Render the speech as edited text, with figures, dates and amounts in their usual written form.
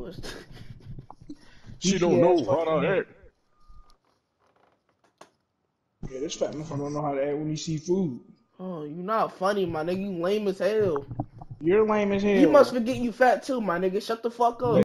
She don't know how to act. Yeah, this fat motherfucker don't know how to act when he see food. Oh, you not funny, my nigga. You lame as hell. You're lame as hell. You must forget you fat too, my nigga. Shut the fuck up.